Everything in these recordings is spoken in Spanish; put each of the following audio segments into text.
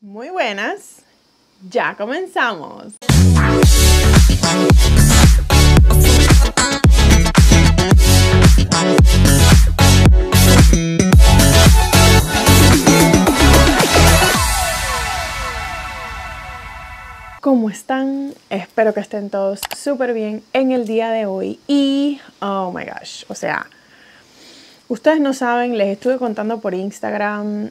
Muy buenas, ya comenzamos. ¿Cómo están? Espero que estén todos súper bien en el día de hoy. Y, oh my gosh, o sea, ustedes no saben, les estuve contando por Instagram,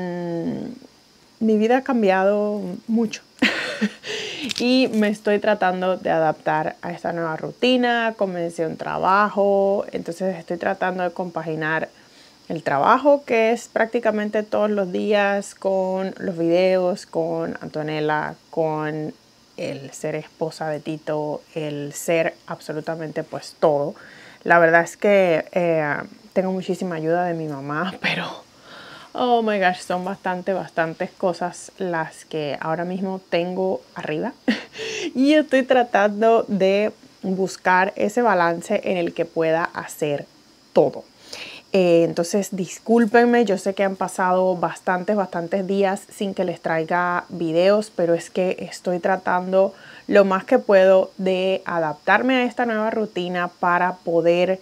mi vida ha cambiado mucho. Y me estoy tratando de adaptar a esta nueva rutina, comencé un trabajo, entonces estoy tratando de compaginar el trabajo, que es prácticamente todos los días, con los videos, con Antonella, con el ser esposa de Tito, el ser absolutamente pues todo. La verdad es que tengo muchísima ayuda de mi mamá, pero oh my gosh, son bastantes cosas las que ahora mismo tengo arriba. Y estoy tratando de buscar ese balance en el que pueda hacer todo. Entonces discúlpenme, yo sé que han pasado bastantes días sin que les traiga videos, pero es que estoy tratando lo más que puedo de adaptarme a esta nueva rutina para poder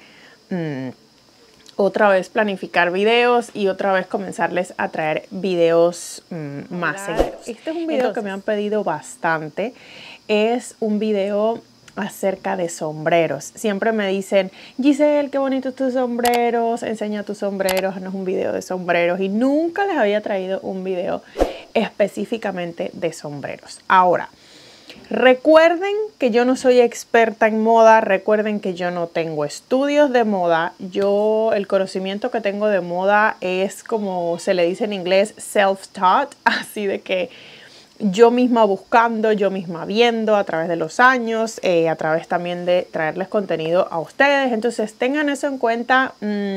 otra vez planificar videos y otra vez comenzarles a traer videos más seguidos. Este es un video que me han pedido bastante, es un video acerca de sombreros. Siempre me dicen, Giselle, qué bonitos tus sombreros, enseña tus sombreros, no es un video de sombreros, y nunca les había traído un video específicamente de sombreros. Ahora, recuerden que yo no soy experta en moda, recuerden que yo no tengo estudios de moda, el conocimiento que tengo de moda es, como se le dice en inglés, self-taught, así de que yo misma buscando, yo misma viendo a través de los años, a través también de traerles contenido a ustedes. Entonces tengan eso en cuenta,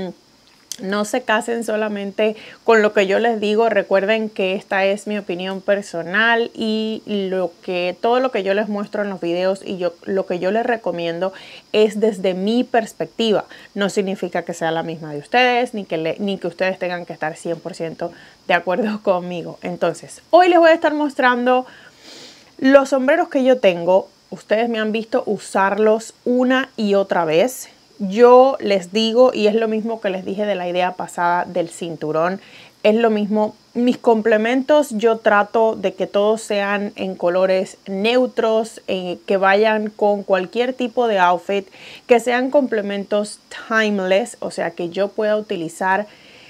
no se casen solamente con lo que yo les digo. Recuerden que esta es mi opinión personal y todo lo que yo les muestro en los videos y lo que yo les recomiendo es desde mi perspectiva. No significa que sea la misma de ustedes, ni que ustedes tengan que estar 100% de acuerdo conmigo. Entonces, hoy les voy a estar mostrando los sombreros que yo tengo. Ustedes me han visto usarlos una y otra vez. Yo les digo, y es lo mismo que les dije de la idea pasada del cinturón, es lo mismo. Mis complementos yo trato de que todos sean en colores neutros, que vayan con cualquier tipo de outfit, que sean complementos timeless, o sea que yo pueda utilizar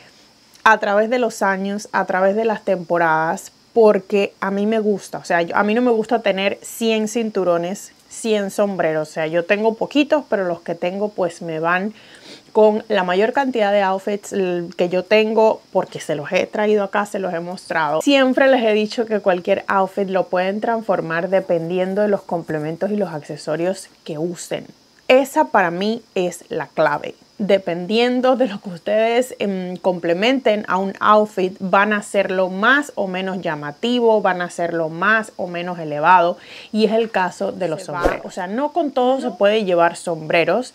a través de los años, a través de las temporadas, porque a mí me gusta. O sea, a mí no me gusta tener 100 cinturones, 100 sombreros. O sea, yo tengo poquitos, pero los que tengo pues me van con la mayor cantidad de outfits que yo tengo, porque se los he traído acá, se los he mostrado. Siempre les he dicho que cualquier outfit lo pueden transformar dependiendo de los complementos y los accesorios que usen. Esa para mí es la clave. Dependiendo de lo que ustedes complementen a un outfit, van a hacerlo más o menos llamativo, van a hacerlo más o menos elevado, y es el caso de los sombreros. O sea, no con todo se puede llevar sombreros.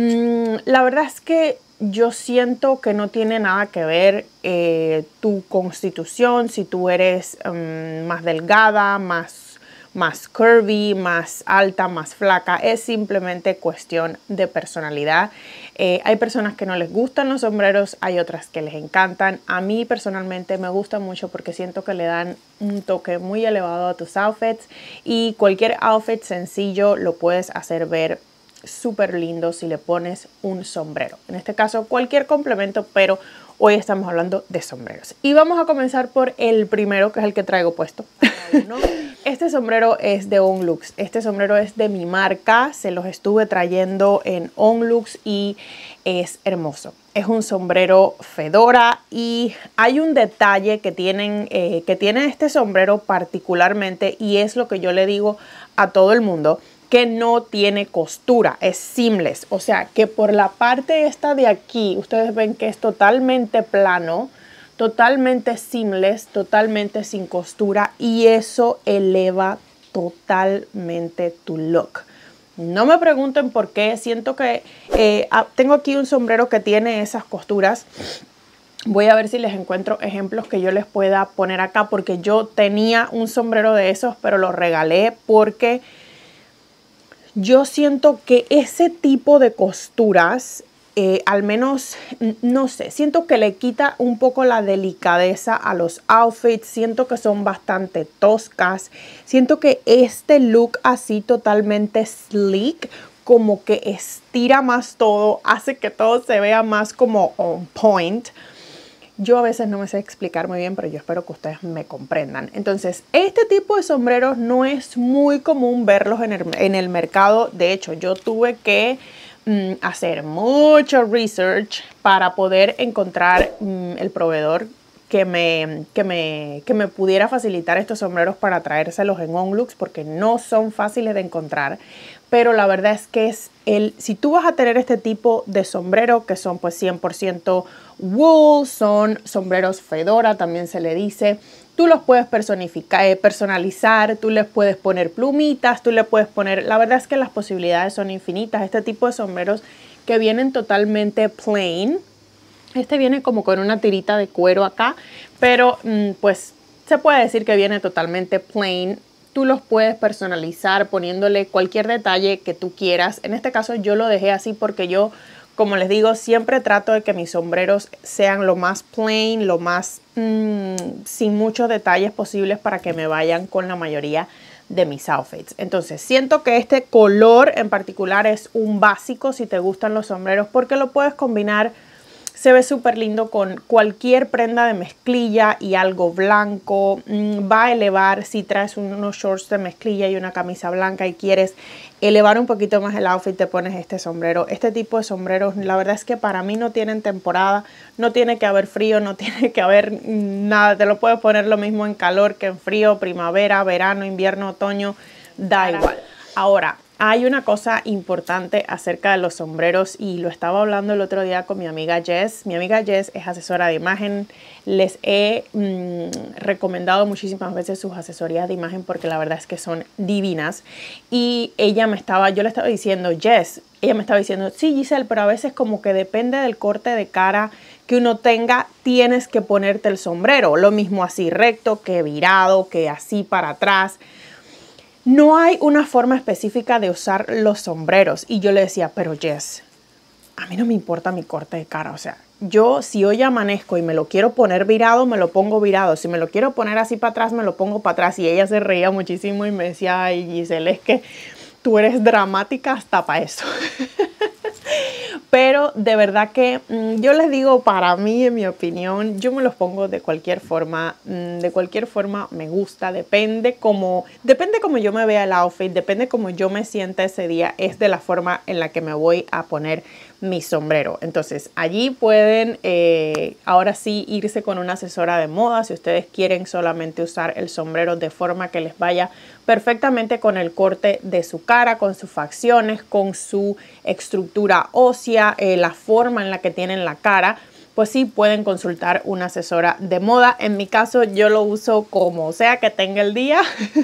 La verdad es que yo siento que no tiene nada que ver tu constitución, si tú eres más delgada, más curvy, más alta, más flaca. Es simplemente cuestión de personalidad. Hay personas que no les gustan los sombreros, hay otras que les encantan. A mí personalmente me gusta mucho porque siento que le dan un toque muy elevado a tus outfits, y cualquier outfit sencillo lo puedes hacer ver súper lindo si le pones un sombrero. En este caso cualquier complemento, pero hoy estamos hablando de sombreros. Y vamos a comenzar por el primero, que es el que traigo puesto. Este sombrero es de Onlux. Este sombrero es de mi marca. Se los estuve trayendo en Onlux y es hermoso. Es un sombrero fedora, y hay un detalle que tiene este sombrero particularmente, y es lo que yo le digo a todo el mundo, que no tiene costura, es seamless. O sea que por la parte esta de aquí, ustedes ven que es totalmente plano, totalmente seamless, totalmente sin costura, y eso eleva totalmente tu look. No me pregunten por qué. Siento que tengo aquí un sombrero que tiene esas costuras, Voy a ver si les encuentro ejemplos que yo les pueda poner acá, porque yo tenía un sombrero de esos, pero lo regalé porque yo siento que ese tipo de costuras, al menos, no sé, siento que le quita un poco la delicadeza a los outfits. Siento que son bastante toscas. Siento que este look así totalmente sleek, como que estira más todo, hace que todo se vea más como on point. Yo a veces no me sé explicar muy bien, pero yo espero que ustedes me comprendan. Entonces, este tipo de sombreros no es muy común verlos en el mercado. De hecho, yo tuve que hacer mucho research para poder encontrar el proveedor que me pudiera facilitar estos sombreros para traérselos en OnLooks, porque no son fáciles de encontrar. Pero la verdad es que si tú vas a tener este tipo de sombrero, que son pues 100% wool, son sombreros fedora, también se le dice, tú los puedes personalizar, tú les puedes poner plumitas, tú le puedes poner, la verdad es que las posibilidades son infinitas. Este tipo de sombreros que vienen totalmente plain, este viene como con una tirita de cuero acá, pero pues se puede decir que viene totalmente plain. Tú los puedes personalizar poniéndole cualquier detalle que tú quieras. En este caso yo lo dejé así porque yo, como les digo, siempre trato de que mis sombreros sean lo más plain, lo más sin muchos detalles posibles, para que me vayan con la mayoría de mis outfits. Entonces siento que este color en particular es un básico si te gustan los sombreros, porque lo puedes combinar. Se ve súper lindo con cualquier prenda de mezclilla y algo blanco. Va a elevar, si traes unos shorts de mezclilla y una camisa blanca y quieres elevar un poquito más el outfit, te pones este sombrero. Este tipo de sombreros, la verdad es que para mí no tienen temporada. No tiene que haber frío, no tiene que haber nada. Te lo puedes poner lo mismo en calor que en frío, primavera, verano, invierno, otoño, da igual. Ahora, hay una cosa importante acerca de los sombreros, y lo estaba hablando el otro día con mi amiga Jess. Mi amiga Jess es asesora de imagen. Les he recomendado muchísimas veces sus asesorías de imagen porque la verdad es que son divinas. Y yo le estaba diciendo, Jess, ella me estaba diciendo, sí, Giselle, pero a veces como que depende del corte de cara que uno tenga, tienes que ponerte el sombrero. Lo mismo así recto, que virado, que así para atrás. No hay una forma específica de usar los sombreros. Y yo le decía, pero Jess, a mí no me importa mi corte de cara. O sea, yo si hoy amanezco y me lo quiero poner virado, me lo pongo virado. Si me lo quiero poner así para atrás, me lo pongo para atrás. Y ella se reía muchísimo y me decía, ay, Giselle, es que tú eres dramática hasta para eso. Pero de verdad que yo les digo, para mí, en mi opinión, yo me los pongo de cualquier forma. De cualquier forma me gusta. Depende como yo me vea el outfit, depende como yo me sienta ese día, es de la forma en la que me voy a poner mi sombrero. Entonces allí pueden ahora sí irse con una asesora de moda si ustedes quieren solamente usar el sombrero de forma que les vaya perfectamente con el corte de su cara, con sus facciones, con su estructura ósea, la forma en la que tienen la cara. Pues sí pueden consultar una asesora de moda. En mi caso yo lo uso como sea que tenga el día.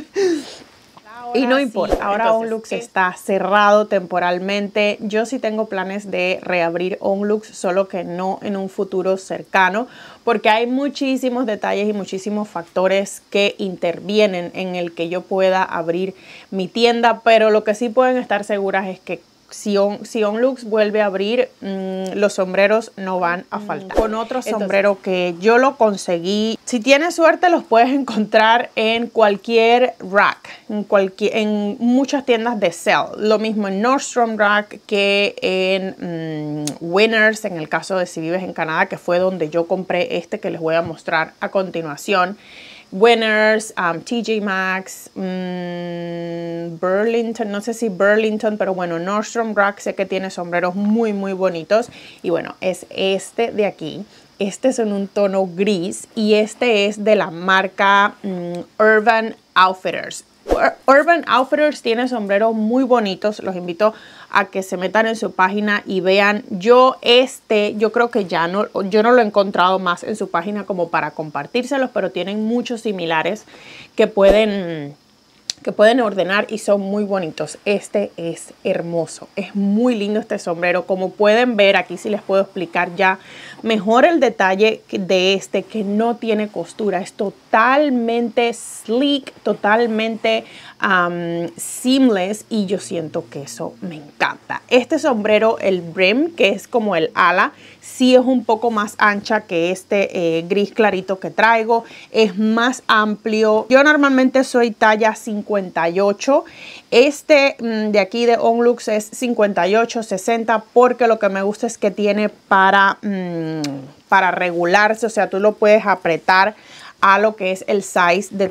Y no importa, ahora OnLooks está cerrado temporalmente. Yo sí tengo planes de reabrir OnLooks, solo que no en un futuro cercano, porque hay muchísimos detalles y muchísimos factores que intervienen en el que yo pueda abrir mi tienda. Pero lo que sí pueden estar seguras es que si OnLooks vuelve a abrir, los sombreros no van a faltar. Con otro sombrero que yo lo conseguí, si tienes suerte los puedes encontrar en cualquier rack, en muchas tiendas de sale. Lo mismo en Nordstrom Rack que en Winners, en el caso de si vives en Canadá, que fue donde yo compré este que les voy a mostrar a continuación. Winners, TJ Maxx, Burlington, no sé si Burlington, pero bueno, Nordstrom Rack sé que tiene sombreros muy muy bonitos. Y bueno, es este de aquí. Este es en un tono gris y este es de la marca Urban Outfitters. Urban Outfitters tiene sombreros muy bonitos. Los invito a que se metan en su página y vean. Yo creo que yo no lo he encontrado más en su página como para compartírselos, pero tienen muchos similares que pueden que pueden ordenar y son muy bonitos. Este es hermoso, es muy lindo este sombrero. Como pueden ver, aquí sí les puedo explicar ya mejor el detalle de este, que no tiene costura, es totalmente sleek, totalmente seamless, y yo siento que eso me encanta. Este sombrero, el brim, que es como el ala, sí es un poco más ancha que este gris clarito que traigo, es más amplio. Yo normalmente soy talla 58, este de aquí de Onlux es 58, 60, porque lo que me gusta es que tiene para regularse, o sea, tú lo puedes apretar a lo que es el size de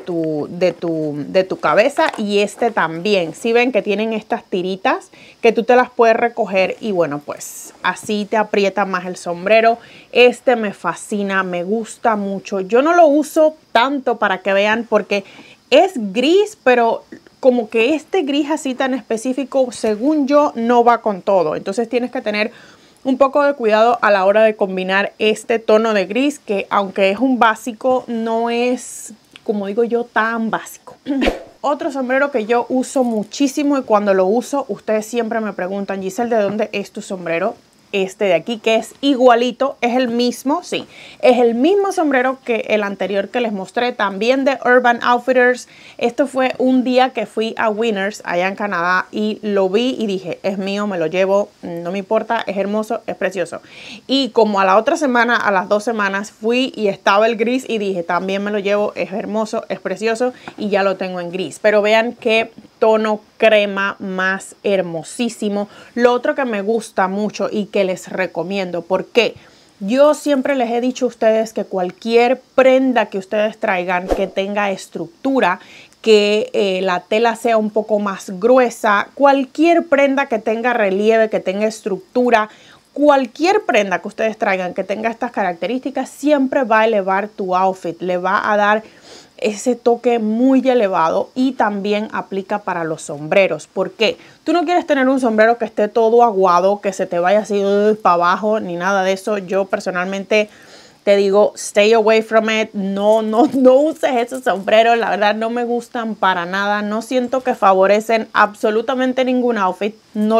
tu cabeza, y este también. Si ven que tienen estas tiritas que tú te las puedes recoger, y bueno, pues así te aprieta más el sombrero. Este me fascina, me gusta mucho. Yo no lo uso tanto, para que vean, porque es gris, pero como que este gris así tan específico, según yo, no va con todo. Entonces tienes que tener un poco de cuidado a la hora de combinar este tono de gris, que aunque es un básico, no es, como digo yo, tan básico. Otro sombrero que yo uso muchísimo, y cuando lo uso, ustedes siempre me preguntan, Giselle, ¿de dónde es tu sombrero? Este de aquí, que es igualito, es el mismo, sí, es el mismo sombrero que el anterior que les mostré, también de Urban Outfitters. Esto fue un día que fui a Winners allá en Canadá, y lo vi y dije, es mío, me lo llevo, no me importa, es hermoso, es precioso. Y como a la otra semana, a las 2 semanas, fui y estaba el gris, y dije, también me lo llevo, es hermoso, es precioso, y ya lo tengo en gris. Pero vean qué tono crema más hermosísimo. Lo otro que me gusta mucho y que les recomiendo, porque yo siempre les he dicho a ustedes que cualquier prenda que ustedes traigan que tenga estructura, que la tela sea un poco más gruesa, cualquier prenda que tenga relieve, que tenga estructura, cualquier prenda que ustedes traigan que tenga estas características, siempre va a elevar tu outfit, le va a dar ese toque muy elevado. Y también aplica para los sombreros, porque tú no quieres tener un sombrero que esté todo aguado, que se te vaya así para abajo, ni nada de eso. Yo personalmente te digo, stay away from it. No uses esos sombreros, la verdad no me gustan para nada. No siento que favorecen absolutamente ningún outfit, no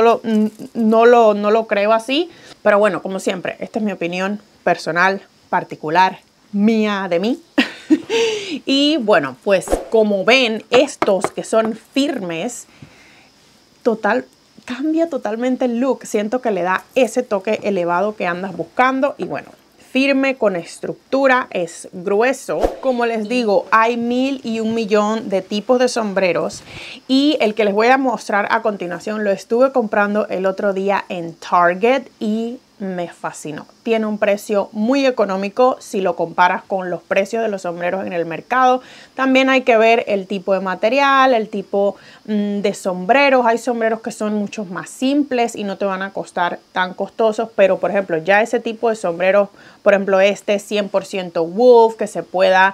lo creo así. Pero bueno, como siempre, esta es mi opinión personal, particular, mía, de mí. Y bueno, pues como ven, estos que son firmes, cambia totalmente el look. Siento que le da ese toque elevado que andas buscando. Y bueno, firme, con estructura, es grueso. Como les digo, hay 1000 y 1 millón de tipos de sombreros, y el que les voy a mostrar a continuación lo estuve comprando el otro día en Target y me fascinó. Tiene un precio muy económico si lo comparas con los precios de los sombreros en el mercado. También hay que ver el tipo de material, el tipo de sombreros. Hay sombreros que son mucho más simples y no te van a costar tan costosos, pero por ejemplo ya ese tipo de sombreros, por ejemplo este 100% wolf, que se pueda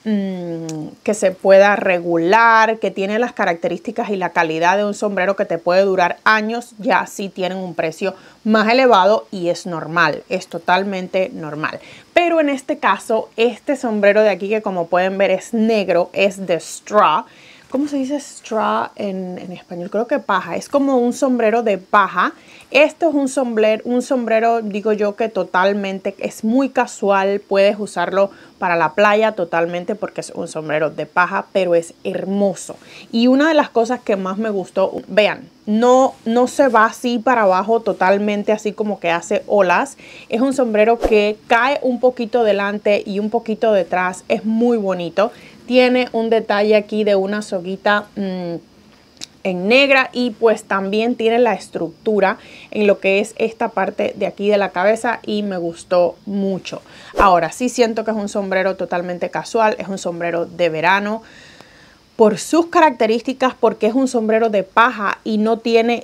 regular, que tiene las características y la calidad de un sombrero que te puede durar años, ya sí tienen un precio más elevado, y es normal, es totalmente normal. Pero en este caso, este sombrero de aquí, que como pueden ver es negro, es de straw. ¿Cómo se dice straw en español? Creo que paja. Es como un sombrero de paja. Esto es un sombrero, digo yo, que totalmente es muy casual. Puedes usarlo para la playa totalmente, porque es un sombrero de paja, pero es hermoso. Y una de las cosas que más me gustó, vean, no se va así para abajo totalmente, así como que hace olas. Es un sombrero que cae un poquito delante y un poquito detrás. Es muy bonito. Tiene un detalle aquí de una soguita en negra, y pues también tiene la estructura en lo que es esta parte de aquí de la cabeza, y me gustó mucho. Ahora sí siento que es un sombrero totalmente casual, es un sombrero de verano por sus características, porque es un sombrero de paja y no tiene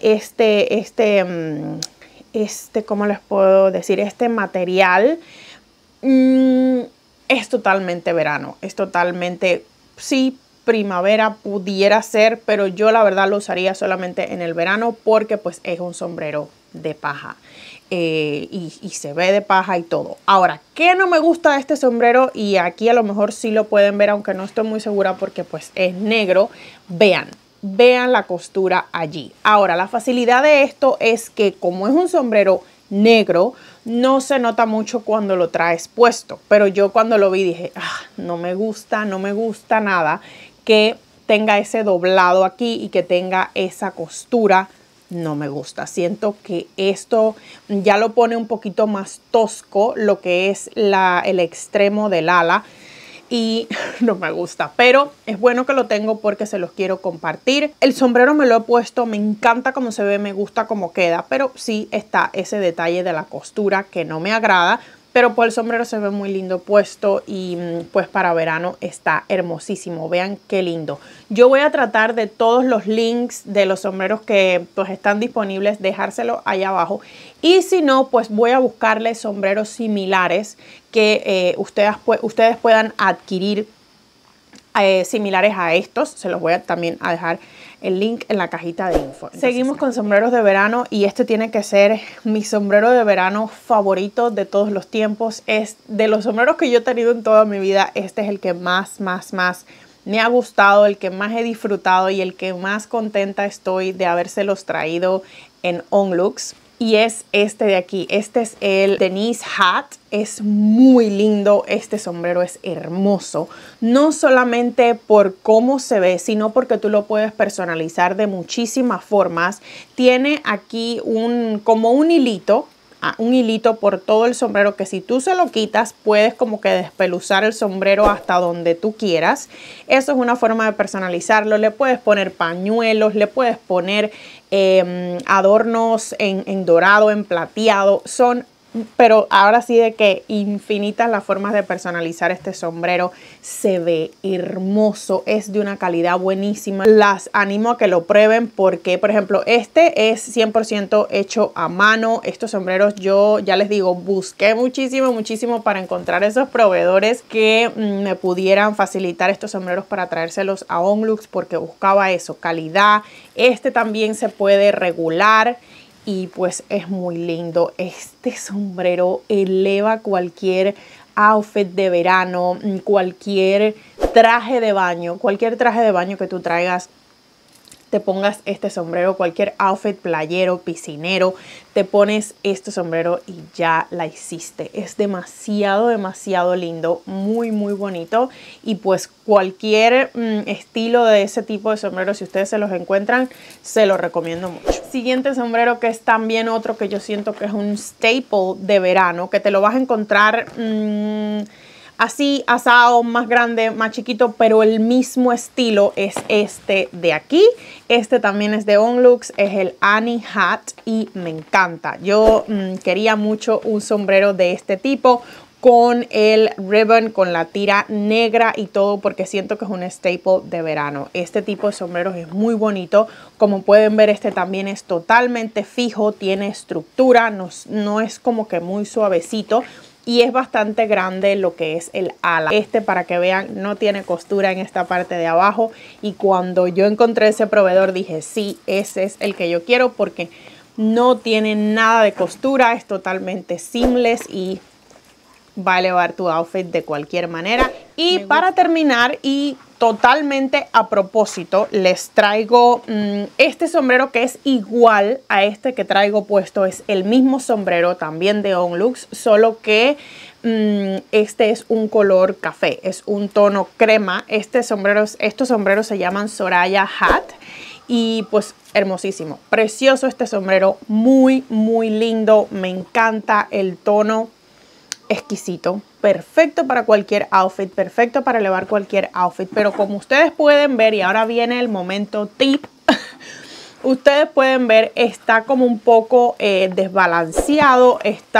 ¿cómo les puedo decir? Este material. Es totalmente verano, es totalmente, sí, primavera pudiera ser, pero yo la verdad lo usaría solamente en el verano, porque pues es un sombrero de paja. y se ve de paja y todo. Ahora, ¿qué no me gusta de este sombrero? Y aquí a lo mejor sí lo pueden ver, aunque no estoy muy segura porque pues es negro. Vean la costura allí. Ahora, la facilidad de esto es que como es un sombrero negro, no se nota mucho cuando lo traes puesto. Pero yo cuando lo vi dije, no me gusta nada que tenga ese doblado aquí y que tenga esa costura. No me gusta. Siento que esto ya lo pone un poquito más tosco, lo que es el extremo del ala. Y no me gusta, pero es bueno que lo tengo porque se los quiero compartir. El sombrero me lo he puesto, me encanta cómo se ve, me gusta cómo queda, pero sí está ese detalle de la costura que no me agrada. Pero pues el sombrero se ve muy lindo puesto y pues para verano está hermosísimo. Vean qué lindo. Yo voy a tratar de todos los links de los sombreros que pues están disponibles, dejárselo allá abajo. Y si no, pues voy a buscarles sombreros similares que ustedes puedan adquirir similares a estos. Se los voy a también a dejar el link en la cajita de info. Seguimos con sombreros de verano y este tiene que ser mi sombrero de verano favorito de todos los tiempos. Es de los sombreros que yo he tenido en toda mi vida, este es el que más me ha gustado, el que más he disfrutado y el que más contenta estoy de habérselos traído en OnLooks. Y es este de aquí. Este es el Denise Hat. Es muy lindo. Este sombrero es hermoso. No solamente por cómo se ve, sino porque tú lo puedes personalizar de muchísimas formas. Tiene aquí como un hilito por todo el sombrero que si tú se lo quitas puedes como que despeluzar el sombrero hasta donde tú quieras. Eso es una forma de personalizarlo. Le puedes poner pañuelos, le puedes poner adornos en dorado, en plateado. Pero ahora sí de que infinitas las formas de personalizar este sombrero. Se ve hermoso, es de una calidad buenísima. Las animo a que lo prueben porque, por ejemplo, este es 100% hecho a mano. Estos sombreros yo ya les digo, busqué muchísimo para encontrar esos proveedores que me pudieran facilitar estos sombreros para traérselos a OnLooks porque buscaba eso, calidad. Este también se puede regular. Y pues es muy lindo. Este sombrero eleva cualquier outfit de verano, cualquier traje de baño que tú traigas, te pongas este sombrero, cualquier outfit playero, piscinero, te pones este sombrero y ya la hiciste. Es demasiado lindo, muy bonito. Y pues cualquier estilo de ese tipo de sombrero, si ustedes se los encuentran, se los recomiendo mucho. Siguiente sombrero, que es también otro que yo siento que es un staple de verano, que te lo vas a encontrar así asado, más grande, más chiquito, pero el mismo estilo es este de aquí. Este también es de OnLooks, es el Annie Hat y me encanta. Yo quería mucho un sombrero de este tipo con el ribbon, con la tira negra y todo, porque siento que es un staple de verano. Este tipo de sombreros es muy bonito. Como pueden ver, este también es totalmente fijo, tiene estructura, no es como que muy suavecito. Y es bastante grande lo que es el ala. Este, para que vean, no tiene costura en esta parte de abajo. Y cuando yo encontré ese proveedor dije, sí, ese es el que yo quiero porque no tiene nada de costura. Es totalmente seamless y va a elevar tu outfit de cualquier manera. Y para terminar, y totalmente a propósito, les traigo este sombrero que es igual a este que traigo puesto. Es el mismo sombrero también de OnLooks, solo que este es un color café, es un tono crema. Estos sombreros se llaman Soraya Hat. Y pues hermosísimo, precioso este sombrero, muy lindo. Me encanta el tono, exquisito, perfecto para cualquier outfit, perfecto para elevar cualquier outfit. Pero como ustedes pueden ver, y ahora viene el momento tip, ustedes pueden ver, está como un poco desbalanceado.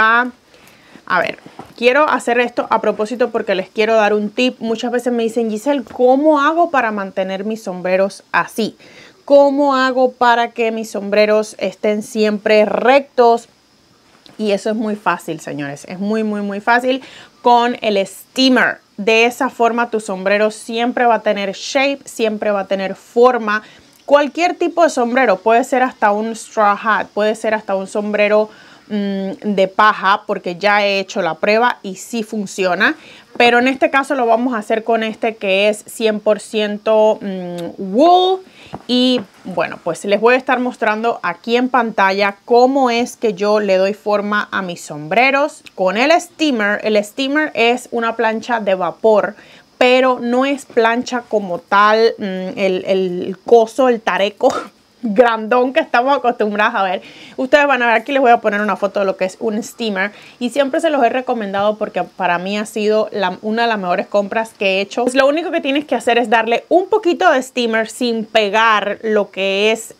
A ver, quiero hacer esto a propósito porque les quiero dar un tip. Muchas veces me dicen, Giselle, ¿cómo hago para mantener mis sombreros así? ¿Cómo hago para que mis sombreros estén siempre rectos? Y eso es muy fácil, señores. Es muy fácil con el steamer. De esa forma tu sombrero siempre va a tener shape, siempre va a tener forma. Cualquier tipo de sombrero, puede ser hasta un straw hat, puede ser hasta un sombrero de paja porque ya he hecho la prueba y sí funciona. Pero en este caso lo vamos a hacer con este que es 100% wool. Y bueno, pues les voy a estar mostrando aquí en pantalla cómo es que yo le doy forma a mis sombreros con el steamer. El steamer es una plancha de vapor, pero no es plancha como tal, el coso, el tareco grandón que estamos acostumbrados a ver. Ustedes van a ver, aquí les voy a poner una foto de lo que es un steamer y siempre se los he recomendado porque para mí ha sido una de las mejores compras que he hecho. Pues lo único que tienes que hacer es darle un poquito de steamer sin pegar lo que es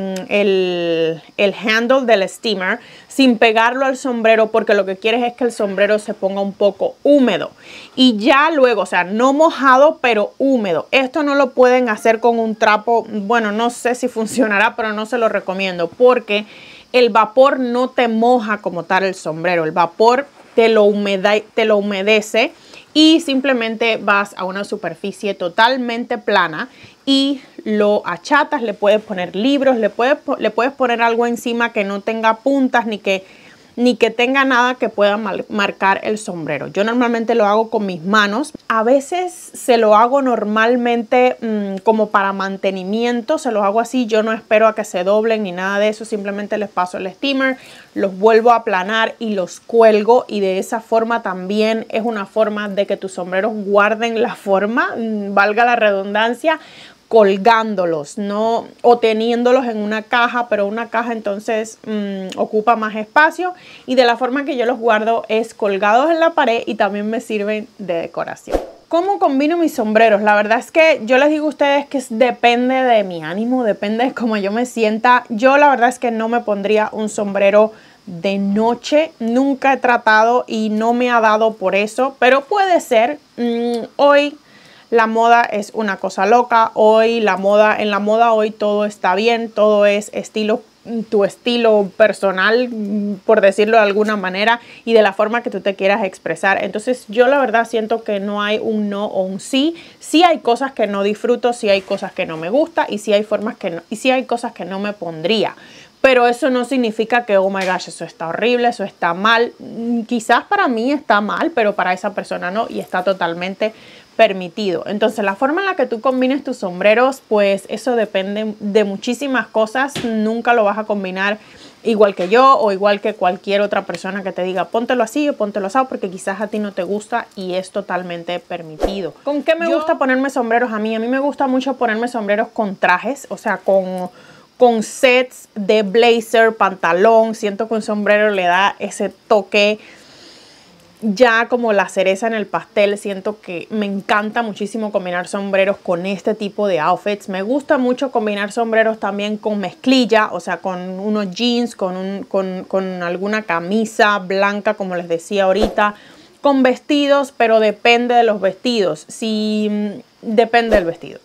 el handle del steamer, sin pegarlo al sombrero, porque lo que quieres es que el sombrero se ponga un poco húmedo y ya luego, o sea, no mojado pero húmedo. Esto no lo pueden hacer con un trapo, bueno, no sé si funcionará, pero no se lo recomiendo porque el vapor no te moja como tal el sombrero. El vapor te lo humedece y simplemente vas a una superficie totalmente plana y lo achatas. Le puedes poner libros, le puedes poner algo encima que no tenga puntas ni que tenga nada que pueda marcar el sombrero. Yo normalmente lo hago con mis manos. A veces se lo hago normalmente como para mantenimiento. Se lo hago así. Yo no espero a que se doblen ni nada de eso. Simplemente les paso el steamer, los vuelvo a aplanar y los cuelgo. Y de esa forma también es una forma de que tus sombreros guarden la forma, valga la redundancia, colgándolos, no o teniéndolos en una caja, pero una caja entonces ocupa más espacio y de la forma que yo los guardo es colgados en la pared y también me sirven de decoración. ¿Cómo combino mis sombreros? La verdad es que yo les digo a ustedes que depende de mi ánimo, depende de cómo yo me sienta. Yo la verdad es que no me pondría un sombrero de noche, nunca he tratado y no me ha dado por eso, pero puede ser. Hoy la moda es una cosa loca. En la moda hoy todo está bien, todo es tu estilo personal, por decirlo de alguna manera, y de la forma que tú te quieras expresar. Entonces yo la verdad siento que no hay un no o un sí. Sí hay cosas que no disfruto, sí hay cosas que no me gusta y sí hay cosas que no me pondría. Pero eso no significa que, oh my gosh, eso está horrible, eso está mal. Quizás para mí está mal, pero para esa persona no, y está totalmente permitido. Entonces la forma en la que tú combines tus sombreros, pues eso depende de muchísimas cosas. Nunca lo vas a combinar igual que yo o igual que cualquier otra persona que te diga póntelo así o póntelo así, porque quizás a ti no te gusta y es totalmente permitido. ¿Con qué me gusta ponerme sombreros a mí? A mí me gusta mucho ponerme sombreros con trajes, o sea, con sets de blazer, pantalón. Siento que un sombrero le da ese toque ya como la cereza en el pastel. Siento que me encanta muchísimo combinar sombreros con este tipo de outfits. Me gusta mucho combinar sombreros también con mezclilla, o sea, con unos jeans, con alguna camisa blanca, como les decía ahorita, con vestidos, pero depende de los vestidos. Depende del vestido.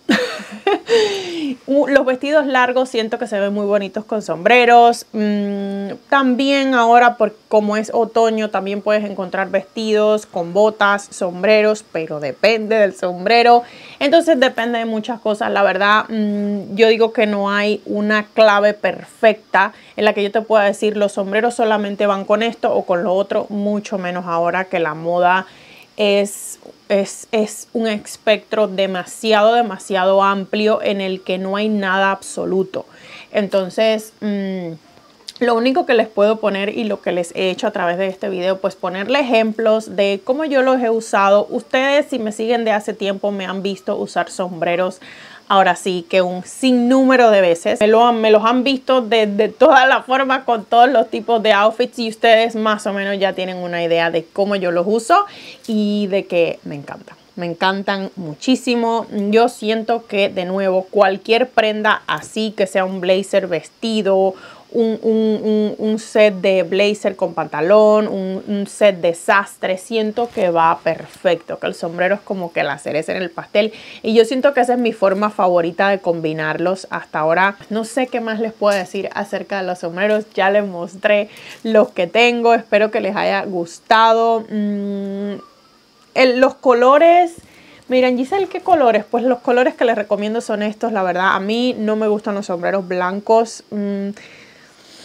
Los vestidos largos siento que se ven muy bonitos con sombreros. También ahora, como es otoño, también puedes encontrar vestidos con botas, sombreros, pero depende del sombrero. Entonces depende de muchas cosas. La verdad, yo digo que no hay una clave perfecta en la que yo te pueda decir los sombreros solamente van con esto o con lo otro, mucho menos ahora que la moda es un espectro demasiado amplio en el que no hay nada absoluto. Entonces, lo único que les puedo poner y lo que les he hecho a través de este video, pues ponerle ejemplos de cómo yo los he usado. Ustedes, si me siguen de hace tiempo, me han visto usar sombreros. Ahora sí que un sinnúmero de veces. Me los han visto de todas las formas, con todos los tipos de outfits, y ustedes más o menos ya tienen una idea de cómo yo los uso y de que me encantan. Me encantan muchísimo. Yo siento que, de nuevo, cualquier prenda así, que sea un blazer, vestido, un set de blazer con pantalón, un set de sastre, siento que va perfecto, que el sombrero es como que la cereza en el pastel, y yo siento que esa es mi forma favorita de combinarlos hasta ahora. No sé qué más les puedo decir acerca de los sombreros, ya les mostré los que tengo, espero que les haya gustado. Los colores, miren, Giselle, ¿qué colores? Pues los colores que les recomiendo son estos. La verdad, a mí no me gustan los sombreros blancos.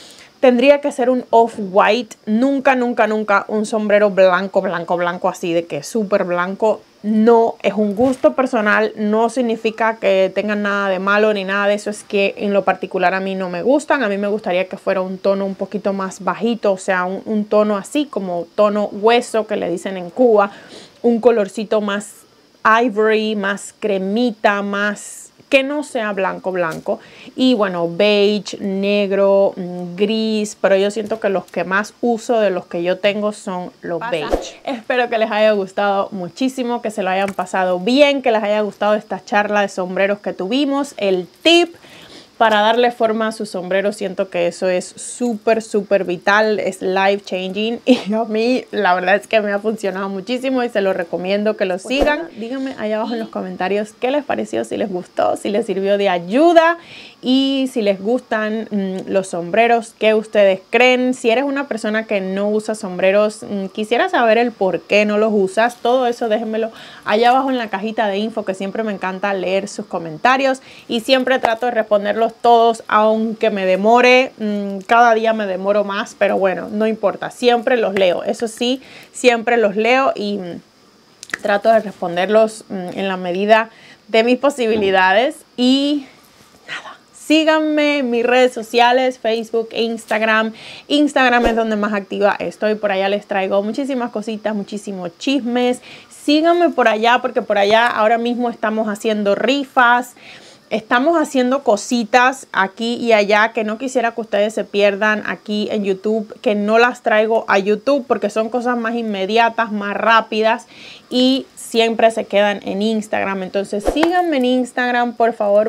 tendría que ser un off-white. Nunca, nunca, nunca un sombrero blanco, blanco, blanco, así de que súper blanco. No, es un gusto personal, no significa que tengan nada de malo ni nada de eso, es que en lo particular a mí no me gustan. A mí me gustaría que fuera un tono un poquito más bajito, o sea, un tono así como tono hueso que le dicen en Cuba, un colorcito más ivory, más cremita, más que no sea blanco, blanco. Y bueno, beige, negro, gris, pero yo siento que los que más uso de los que yo tengo son los beige. Espero que les haya gustado muchísimo, que se lo hayan pasado bien, que les haya gustado esta charla de sombreros que tuvimos. El tip para darle forma a su sombrero, siento que eso es súper, súper vital, es life changing y a mí la verdad es que me ha funcionado muchísimo y se lo recomiendo que lo sigan. Díganme allá abajo en los comentarios qué les pareció, si les gustó, si les sirvió de ayuda y si les gustan los sombreros, qué ustedes creen. Si eres una persona que no usa sombreros, quisiera saber el por qué no los usas. Todo eso déjenmelo allá abajo en la cajita de info, que siempre me encanta leer sus comentarios y siempre trato de responderlos todos, aunque me demore. Cada día me demoro más, pero bueno, no importa, siempre los leo. Eso sí, siempre los leo y trato de responderlos en la medida de mis posibilidades. Y nada, síganme en mis redes sociales, Facebook e Instagram. Instagram es donde más activa estoy. Por allá les traigo muchísimas cositas, muchísimos chismes. Síganme por allá porque por allá ahora mismo estamos haciendo rifas. Estamos haciendo cositas aquí y allá que no quisiera que ustedes se pierdan aquí en YouTube, que no las traigo a YouTube porque son cosas más inmediatas, más rápidas y siempre se quedan en Instagram. Entonces síganme en Instagram, por favor,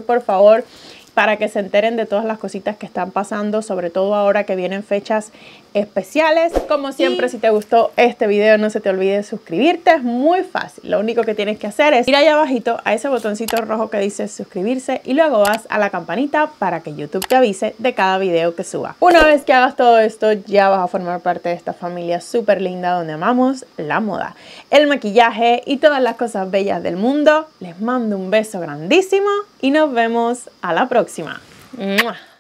para que se enteren de todas las cositas que están pasando, sobre todo ahora que vienen fechas especiales. Como siempre, si te gustó este video, no se te olvide suscribirte, es muy fácil. Lo único que tienes que hacer es ir allá abajito a ese botoncito rojo que dice suscribirse y luego vas a la campanita para que YouTube te avise de cada video que suba. Una vez que hagas todo esto, ya vas a formar parte de esta familia súper linda donde amamos la moda, el maquillaje y todas las cosas bellas del mundo. Les mando un beso grandísimo y nos vemos a la próxima. ¡Mua!